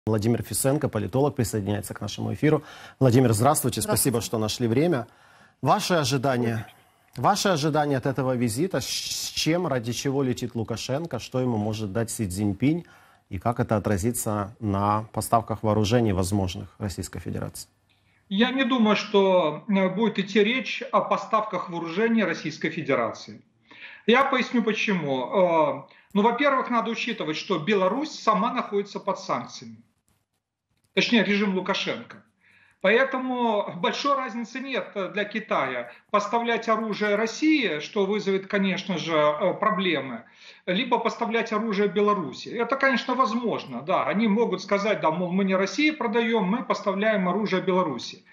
Владимир Фисенко, политолог, присоединяется к нашему эфиру. Владимир, здравствуйте, спасибо, что нашли время. Ваши ожидания от этого визита, с чем, ради чего летит Лукашенко, что ему может дать Си Цзиньпинь и как это отразится на поставках вооружений возможных Российской Федерации? Я не думаю, что будет идти речь о поставках вооружений Российской Федерации. Я поясню почему. Ну, во-первых, надо учитывать, что Беларусь сама находится под санкциями. Точнее, режим Лукашенко. Поэтому большой разницы нет для Китая поставлять оружие России, что вызовет, конечно же, проблемы, либо поставлять оружие Беларуси. Это, конечно, возможно, да. Они могут сказать, да, мол, мы не России продаем, мы поставляем оружие Беларуси.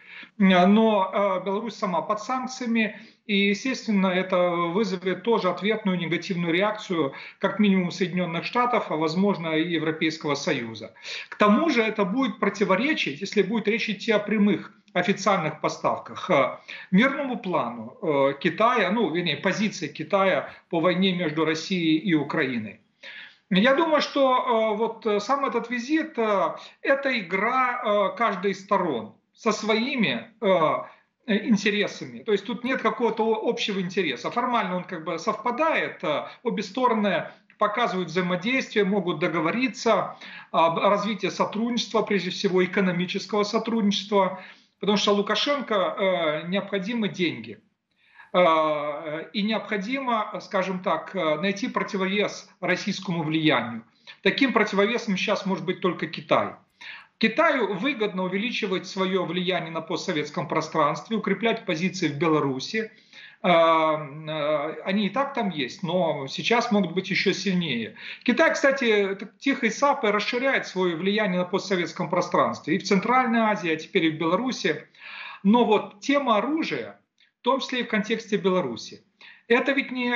Но Беларусь сама под санкциями, и, естественно, это вызовет тоже ответную негативную реакцию, как минимум Соединенных Штатов, а возможно и Европейского Союза. К тому же это будет противоречить, если будет речь идти о прямых официальных поставках, мирному плану Китая, ну, вернее, позиции Китая по войне между Россией и Украиной. Я думаю, что вот сам этот визит – это игра каждой из сторон со своими интересами. То есть тут нет какого-то общего интереса. Формально он как бы совпадает, обе стороны показывают взаимодействие, могут договориться об развитии сотрудничества, прежде всего экономического сотрудничества, потому что Лукашенко необходимы деньги. И необходимо, скажем так, найти противовес российскому влиянию. Таким противовесом сейчас может быть только Китай. Китаю выгодно увеличивать свое влияние на постсоветском пространстве, укреплять позиции в Беларуси. Они и так там есть, но сейчас могут быть еще сильнее. Китай, кстати, тихой сапой расширяет свое влияние на постсоветском пространстве и в Центральной Азии, а теперь и в Беларуси. Но вот тема оружия, в том числе и в контексте Беларуси, это ведь не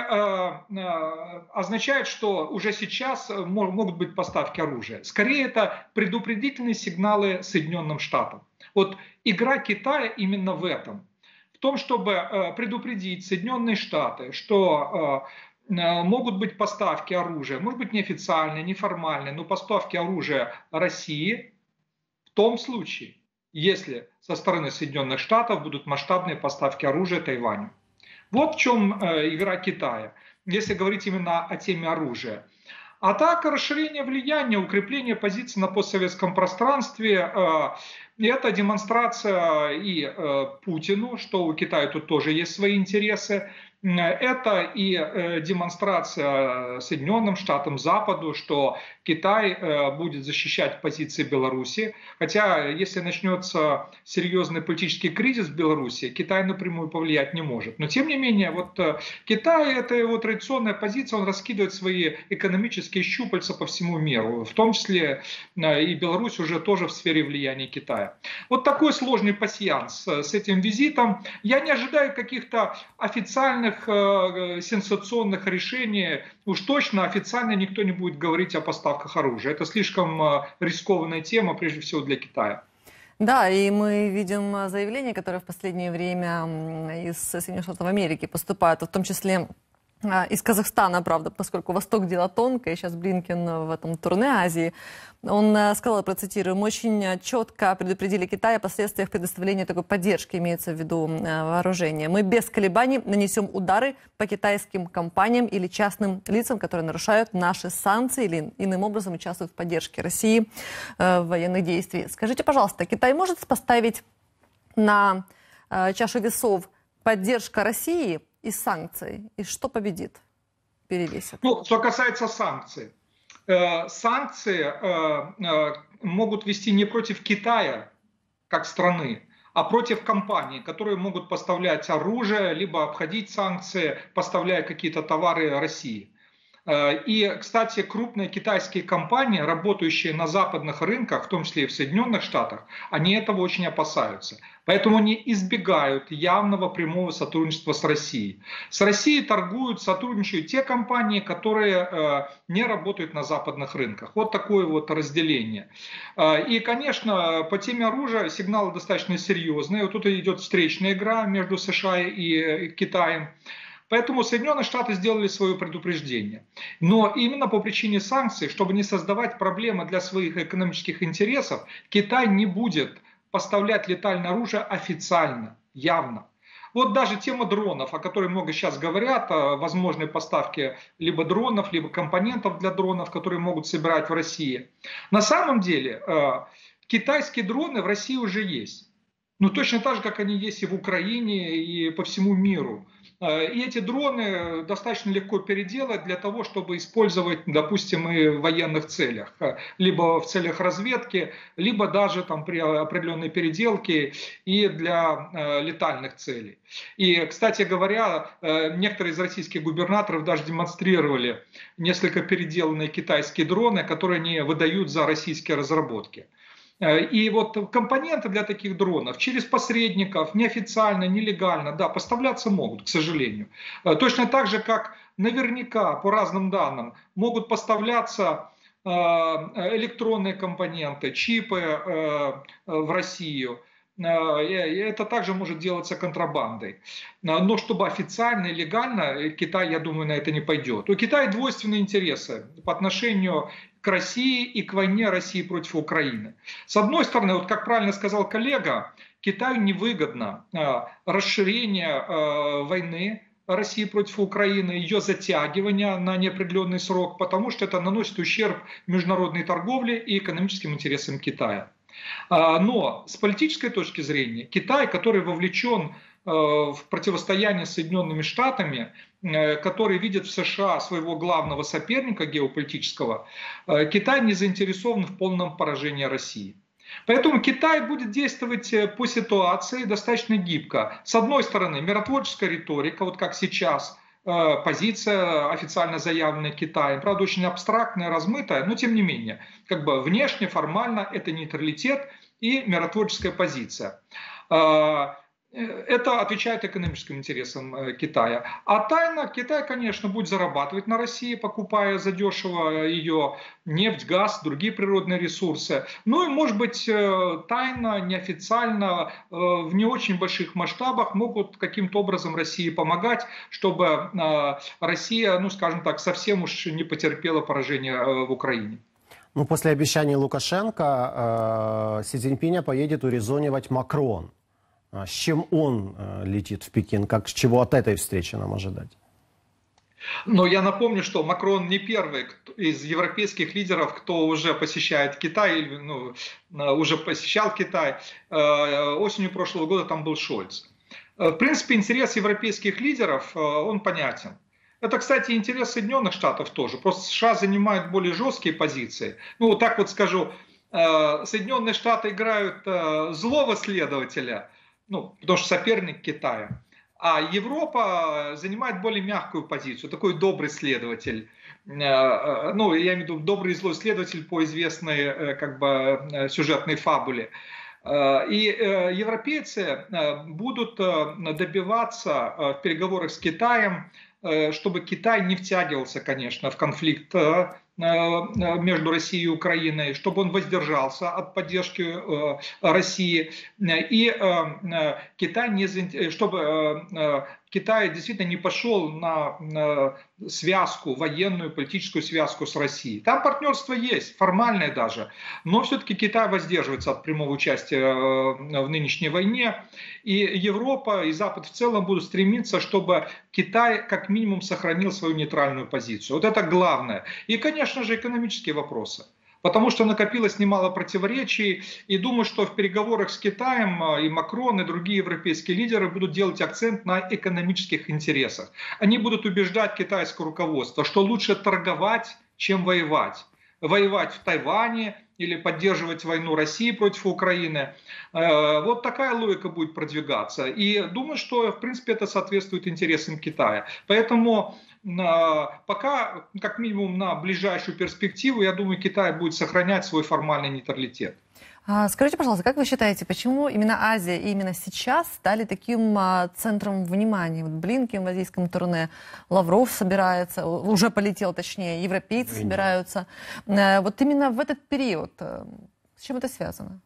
означает, что уже сейчас могут быть поставки оружия. Скорее, это предупредительные сигналы Соединенным Штатам. Вот игра Китая именно в этом. В том, чтобы предупредить Соединенные Штаты, что могут быть поставки оружия, может быть неофициальные, неформальные, но поставки оружия России в том случае, если со стороны Соединенных Штатов будут масштабные поставки оружия Тайваню. Вот в чем игра Китая, если говорить именно о теме оружия. А так, расширение влияния, укрепление позиций на постсоветском пространстве – это демонстрация и Путину, что у Китая тут тоже есть свои интересы. Это и демонстрация Соединенным Штатам, Западу, что Китай будет защищать позиции Беларуси. Хотя, если начнется серьезный политический кризис в Беларуси, Китай напрямую повлиять не может. Но, тем не менее, вот Китай – это его традиционная позиция, он раскидывает свои экономические щупальца по всему миру, в том числе и Беларусь уже тоже в сфере влияния Китая. Вот такой сложный пасьянс с этим визитом. Я не ожидаю каких-то официальных сенсационных решений. Уж точно официально никто не будет говорить о поставках оружия. Это слишком рискованная тема, прежде всего для Китая. Да, и мы видим заявления, которые в последнее время из Соединенных Штатов Америки поступают, в том числе из Казахстана, правда, поскольку Восток дело тонкое, сейчас Блинкен в этом турне Азии, он сказал, процитирую, мы очень четко предупредили Китай о последствиях предоставления такой поддержки, имеется в виду вооружения. Мы без колебаний нанесем удары по китайским компаниям или частным лицам, которые нарушают наши санкции или иным образом участвуют в поддержке России в военных действиях. Скажите, пожалуйста, Китай может поставить на чашу весов поддержка России и санкций? И что победит, перевесит? Ну, что касается санкций. Санкции могут вести не против Китая, как страны, а против компаний, которые могут поставлять оружие, либо обходить санкции, поставляя какие-то товары России. И, кстати, крупные китайские компании, работающие на западных рынках, в том числе и в Соединенных Штатах, они этого очень опасаются. Поэтому они избегают явного прямого сотрудничества с Россией. С Россией торгуют, сотрудничают те компании, которые не работают на западных рынках. Вот такое вот разделение. И, конечно, по теме оружия сигналы достаточно серьезные. Вот тут идет встречная игра между США и Китаем. Поэтому Соединенные Штаты сделали свое предупреждение. Но именно по причине санкций, чтобы не создавать проблемы для своих экономических интересов, Китай не будет поставлять летальное оружие официально, явно. Вот даже тема дронов, о которой много сейчас говорят, о возможной поставке либо дронов, либо компонентов для дронов, которые могут собирать в России. На самом деле китайские дроны в России уже есть. Ну, точно так же, как они есть и в Украине, и по всему миру. И эти дроны достаточно легко переделать для того, чтобы использовать, допустим, и в военных целях. Либо в целях разведки, либо даже там при определенной переделке и для летальных целей. И, кстати говоря, некоторые из российских губернаторов даже демонстрировали несколько переделанные китайские дроны, которые они выдают за российские разработки. И вот компоненты для таких дронов через посредников, неофициально, нелегально, да, поставляться могут, к сожалению. Точно так же, как наверняка, по разным данным, могут поставляться электронные компоненты, чипы в Россию. Это также может делаться контрабандой. Но чтобы официально и легально, Китай, я думаю, на это не пойдет. У Китая двойственные интересы по отношению к России и к войне России против Украины. С одной стороны, вот как правильно сказал коллега, Китаю невыгодно расширение войны России против Украины, ее затягивание на неопределенный срок, потому что это наносит ущерб международной торговле и экономическим интересам Китая. Но с политической точки зрения Китай, который вовлечен в противостояние с Соединенными Штатами, который видит в США своего главного соперника геополитического, Китай не заинтересован в полном поражении России. Поэтому Китай будет действовать по ситуации достаточно гибко. С одной стороны, миротворческая риторика, вот как сейчас, позиция официально заявленная Китаем, правда, очень абстрактная, размытая, но тем не менее, как бы внешне, формально это нейтралитет и миротворческая позиция. Это отвечает экономическим интересам Китая. А тайно Китай, конечно, будет зарабатывать на России, покупая задешево ее нефть, газ, другие природные ресурсы. Ну и, может быть, тайно, неофициально, в не очень больших масштабах могут каким-то образом России помогать, чтобы Россия, ну скажем так, совсем уж не потерпела поражение в Украине. Ну, после обещаний Лукашенко Си Цзиньпиня поедет урезонивать Макрон. С чем он летит в Пекин? С чего от этой встречи нам ожидать? Но я напомню, что Макрон не первый из европейских лидеров, кто уже посещает Китай, ну, уже посещал Китай. Осенью прошлого года там был Шольц. В принципе, интерес европейских лидеров, он понятен. Это, кстати, интерес Соединенных Штатов тоже. Просто США занимают более жесткие позиции. Ну, вот так вот скажу, Соединенные Штаты играют злого следователя, ну, потому что соперник Китая. А Европа занимает более мягкую позицию, такой добрый следователь. Ну, я имею в виду добрый и злой следователь по известной как бы сюжетной фабуле. И европейцы будут добиваться в переговорах с Китаем, чтобы Китай не втягивался, конечно, в конфликт между Россией и Украиной, чтобы он воздержался от поддержки России, и чтобы Китай действительно не пошел на связку, военную, политическую связку с Россией. Там партнерство есть, формальное даже, но все-таки Китай воздерживается от прямого участия в нынешней войне, и Европа и Запад в целом будут стремиться, чтобы Китай как минимум сохранил свою нейтральную позицию. Вот это главное. И, конечно же, экономические вопросы. Потому что накопилось немало противоречий, и думаю, что в переговорах с Китаем и Макрон, и другие европейские лидеры будут делать акцент на экономических интересах. Они будут убеждать китайское руководство, что лучше торговать, чем воевать. Воевать в Тайване или поддерживать войну России против Украины. Вот такая логика будет продвигаться. И думаю, что, в принципе, это соответствует интересам Китая. Поэтому пока, как минимум на ближайшую перспективу, я думаю, Китай будет сохранять свой формальный нейтралитет. Скажите, пожалуйста, как вы считаете, почему именно Азия и именно сейчас стали таким центром внимания? Вот Блинкен в азийском турне, Лавров собирается, уже полетел точнее, европейцы собираются. Вот именно в этот период, с чем это связано?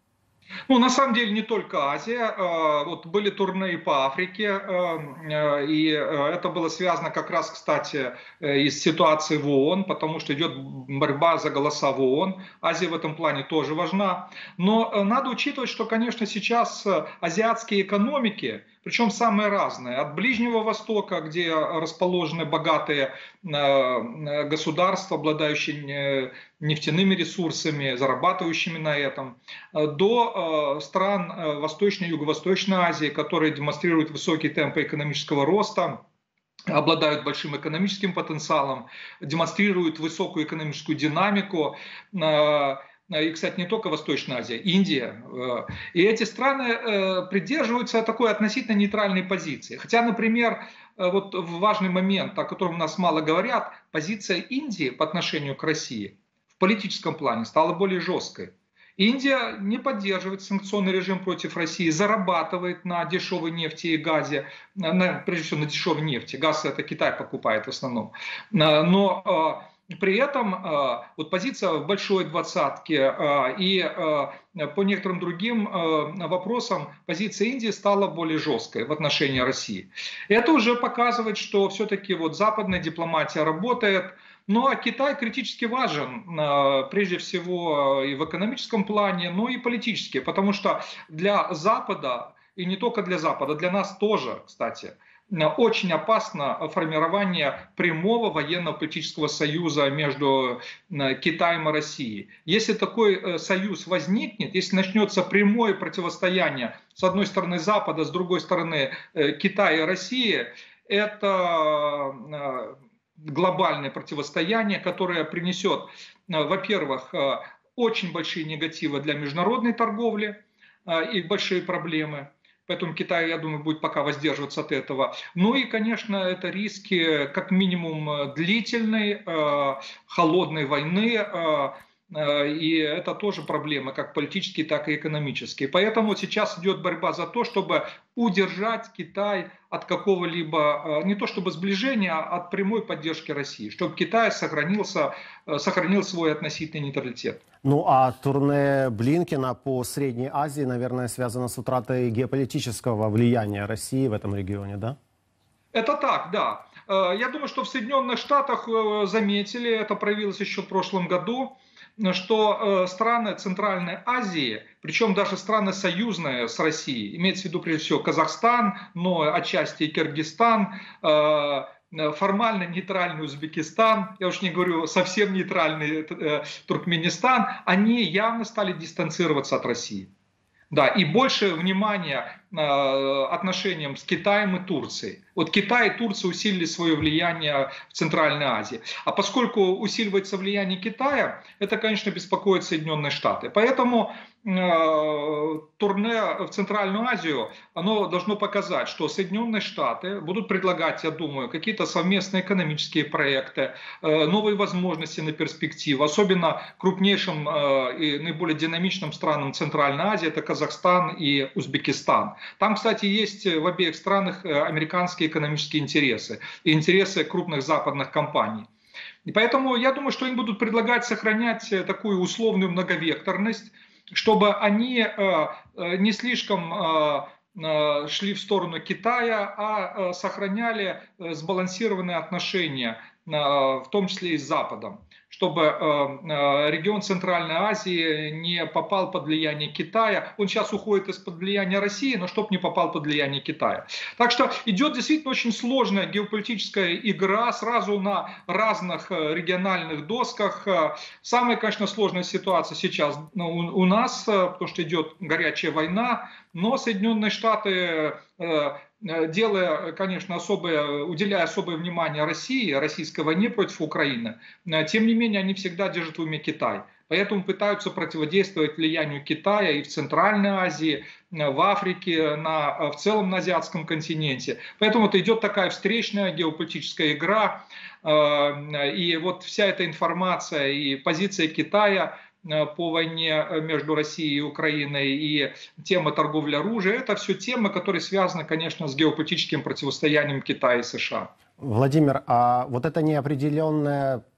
Ну, на самом деле, не только Азия. Вот были турне и по Африке, и это было связано как раз, кстати, и с ситуацией в ООН, потому что идет борьба за голоса в ООН. Азия в этом плане тоже важна. Но надо учитывать, что, конечно, сейчас азиатские экономики, причем самые разные, от Ближнего Востока, где расположены богатые государства, обладающие нефтяными ресурсами, зарабатывающими на этом, до стран Восточной и Юго-Восточной Азии, которые демонстрируют высокие темпы экономического роста, обладают большим экономическим потенциалом, демонстрируют высокую экономическую динамику. И, кстати, не только Восточная Азия, Индия. И эти страны придерживаются такой относительно нейтральной позиции. Хотя, например, вот важный момент, о котором у нас мало говорят, позиция Индии по отношению к России в политическом плане стала более жесткой. Индия не поддерживает санкционный режим против России, зарабатывает на дешевой нефти и газе, прежде всего на дешевой нефти. Газ это Китай покупает в основном. Но при этом вот позиция в большой двадцатке и по некоторым другим вопросам позиция Индии стала более жесткой в отношении России. Это уже показывает, что все-таки вот западная дипломатия работает. Ну а Китай критически важен, прежде всего и в экономическом плане, но и политически, потому что для Запада, и не только для Запада, для нас тоже, кстати, очень опасно формирование прямого военно-политического союза между Китаем и Россией. Если такой союз возникнет, если начнется прямое противостояние с одной стороны Запада, с другой стороны Китая и России, это глобальное противостояние, которое принесет, во-первых, очень большие негативы для международной торговли и большие проблемы. Поэтому Китай, я думаю, будет пока воздерживаться от этого. Ну и, конечно, это риски как минимум длительной, холодной войны. И это тоже проблемы, как политические, так и экономические. Поэтому сейчас идет борьба за то, чтобы удержать Китай от какого-либо, не то чтобы сближения, а от прямой поддержки России, чтобы Китай сохранил свой относительный нейтралитет. Ну а турне Блинкена по Средней Азии, наверное, связано с утратой геополитического влияния России в этом регионе, да? Это так, да. Я думаю, что в Соединенных Штатах заметили, это проявилось еще в прошлом году, что страны Центральной Азии, причем даже страны союзные с Россией, имеется в виду прежде всего Казахстан, но отчасти и Киргизстан, формально нейтральный Узбекистан, я уж не говорю совсем нейтральный Туркменистан, они явно стали дистанцироваться от России. Да, и больше внимания отношениям с Китаем и Турцией. Вот Китай и Турция усилили свое влияние в Центральной Азии. А поскольку усиливается влияние Китая, это, конечно, беспокоит Соединенные Штаты. Поэтому турне в Центральную Азию, оно должно показать, что Соединенные Штаты будут предлагать, я думаю, какие-то совместные экономические проекты, новые возможности на перспективу. Особенно крупнейшим и наиболее динамичным странам Центральной Азии это Казахстан и Узбекистан. Там, кстати, есть в обеих странах американские экономические интересы и интересы крупных западных компаний. И поэтому я думаю, что им будут предлагать сохранять такую условную многовекторность, чтобы они не слишком шли в сторону Китая, а сохраняли сбалансированные отношения, в том числе и с Западом, чтобы регион Центральной Азии не попал под влияние Китая. Он сейчас уходит из-под влияния России, но чтобы не попал под влияние Китая. Так что идет действительно очень сложная геополитическая игра сразу на разных региональных досках. Самая, конечно, сложная ситуация сейчас у нас, потому что идет горячая война, но Соединенные Штаты, делая, конечно, уделяя особое внимание России, российской войне против Украины, тем не менее они всегда держат в уме Китай. Поэтому пытаются противодействовать влиянию Китая и в Центральной Азии, в Африке, в целом на азиатском континенте. Поэтому это идет такая встречная геополитическая игра. И вот вся эта информация и позиция Китая по войне между Россией и Украиной и тема торговли оружием, это все темы, которые связаны, конечно, с геополитическим противостоянием Китая и США. Владимир, а вот эта неопределенная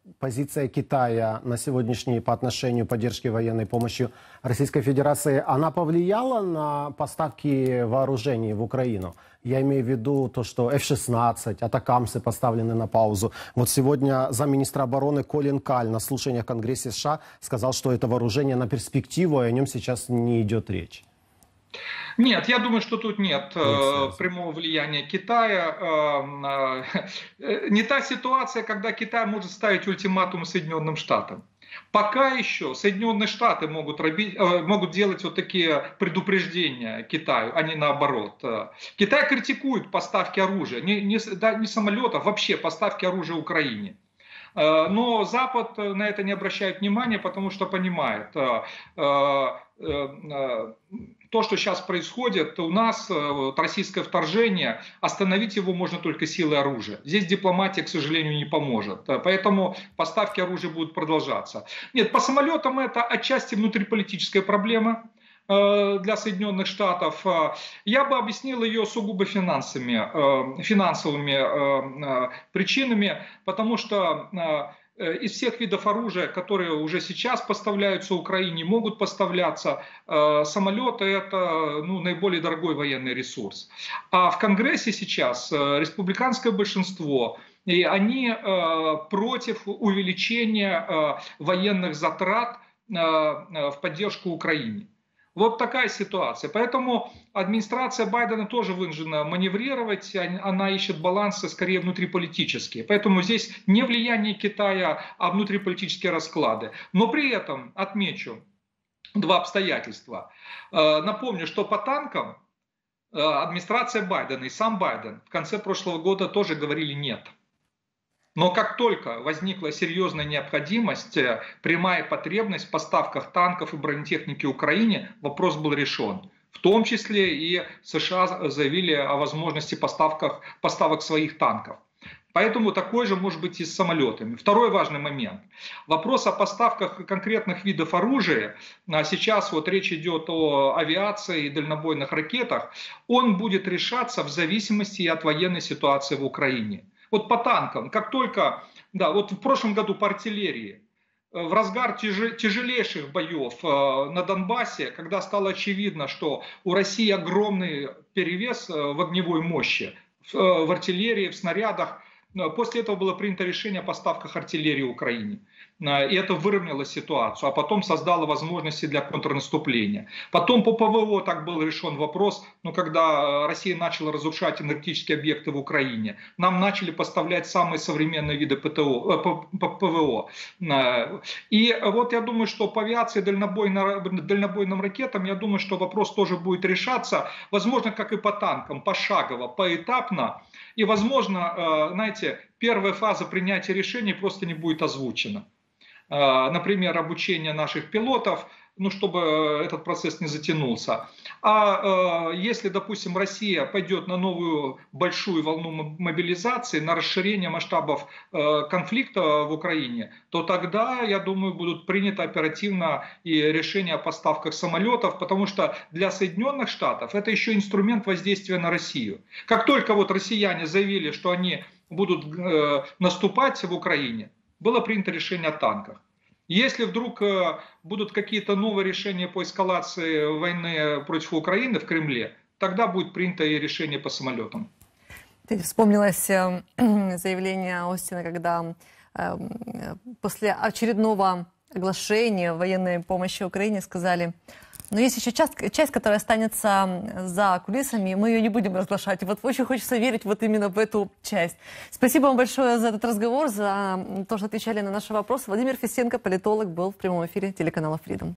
позиция Китая на сегодняшний по отношению к поддержке военной помощи Российской Федерации, она повлияла на поставки вооружений в Украину? Я имею в виду то, что F-16, атакамсы поставлены на паузу. Вот сегодня замминистра обороны Колин Каль на слушаниях в Конгрессе США сказал, что это вооружение на перспективу, и о нем сейчас не идет речь. Нет, я думаю, что тут нет прямого влияния Китая. Не та ситуация, когда Китай может ставить ультиматум Соединенным Штатам. Пока еще Соединенные Штаты могут делать вот такие предупреждения Китаю, а не наоборот. Китай критикует поставки оружия, не самолетов, вообще поставки оружия Украине. Но Запад на это не обращает внимания, потому что понимает, то, что сейчас происходит, у нас российское вторжение, остановить его можно только силой оружия. Здесь дипломатия, к сожалению, не поможет. Поэтому поставки оружия будут продолжаться. Нет, по самолетам это отчасти внутриполитическая проблема для Соединенных Штатов. Я бы объяснил ее сугубо финансовыми причинами, потому что из всех видов оружия, которые уже сейчас поставляются Украине, могут поставляться, самолеты — это наиболее дорогой военный ресурс. А в Конгрессе сейчас республиканское большинство, и они против увеличения военных затрат в поддержку Украине. Вот такая ситуация. Поэтому администрация Байдена тоже вынуждена маневрировать. Она ищет балансы скорее внутриполитические. Поэтому здесь не влияние Китая, а внутриполитические расклады. Но при этом отмечу два обстоятельства. Напомню, что по танкам администрация Байдена и сам Байден в конце прошлого года тоже говорили «нет». Но как только возникла серьезная необходимость, прямая потребность в поставках танков и бронетехники Украине, вопрос был решен. В том числе и США заявили о возможности поставок своих танков. Поэтому такой же может быть и с самолетами. Второй важный момент. Вопрос о поставках конкретных видов оружия, сейчас вот речь идет о авиации и дальнобойных ракетах, он будет решаться в зависимости от военной ситуации в Украине. Вот по танкам, как только, вот в прошлом году по артиллерии, в разгар тяжелейших боев на Донбассе, когда стало очевидно, что у России огромный перевес в огневой мощи, в артиллерии, в снарядах, после этого было принято решение о поставках артиллерии Украине. И это выровняло ситуацию, а потом создало возможности для контрнаступления. Потом по ПВО так был решен вопрос, когда Россия начала разрушать энергетические объекты в Украине. Нам начали поставлять самые современные виды ПВО. И вот я думаю, что по авиации, дальнобойным ракетам, я думаю, что вопрос тоже будет решаться, возможно, как и по танкам, пошагово, поэтапно. И, возможно, знаете, первая фаза принятия решений просто не будет озвучена. Например, обучение наших пилотов, чтобы этот процесс не затянулся. А если, допустим, Россия пойдет на новую большую волну мобилизации, на расширение масштабов конфликта в Украине, то тогда, я думаю, будут приняты оперативно и решения о поставках самолетов, потому что для Соединенных Штатов это еще инструмент воздействия на Россию. Как только вот россияне заявили, что они будут наступать в Украине, было принято решение о танках. Если вдруг будут какие-то новые решения по эскалации войны против Украины в Кремле, тогда будет принято и решение по самолетам. Вспомнилось заявление Остина, когда после очередного оглашения военной помощи Украине сказали: но есть еще часть, которая останется за кулисами, мы ее не будем разглашать. И вот очень хочется верить вот именно в эту часть. Спасибо вам большое за этот разговор, за то, что отвечали на наши вопросы. Владимир Фесенко, политолог, был в прямом эфире телеканала Freedom.